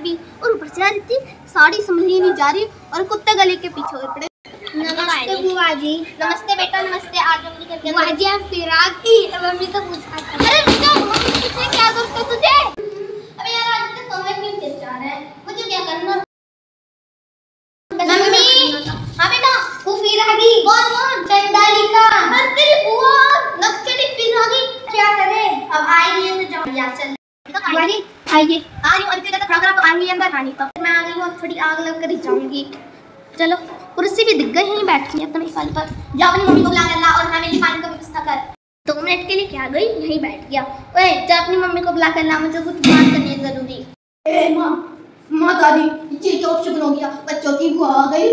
भी, और ऊपर से यार इतनी साड़ी संभली नहीं जा रही और कुत्ते गले के पीछे हो पड़े। नमस्ते बुआ जी। नमस्ते बेटा, नमस्ते। आज मम्मी करके बुआ जी आप फिराक की मम्मी से पूछा था। अरे बेटा मम्मी किसने क्या करते तुझे? अबे यार आज तक समय क्यों चल जा रहा है, मुझे क्या करना? मम्मी हाँ बेटा वो फिरागी कौन चंडालिका। अरे तेरी बुआ नक्सली फिरागी क्या करे? अब आएगी तो जाओ यार चल बुआ जी आइए। आ रही हूँ अभी तक खड़ा तो आएंगी अंदर खानी तो मैं आ गई हूँ, अब थोड़ी आग लग कर ही जाऊंगी। चलो कुर्सी भी दिख गई यहीं बैठी है अपनी साल पर। जा अपनी मम्मी को बुला के ला और हमें भी पानी का व्यवस्था कर। 2 मिनट के लिए क्या गई यहीं बैठ गया। ओए जा अपनी मम्मी को बुला कर ला, मुझे कुछ बात करनी है जरूरी। ए माँ माँ दादी ये क्या शुक्र हो गया, बच्चों की बुआ आ गई।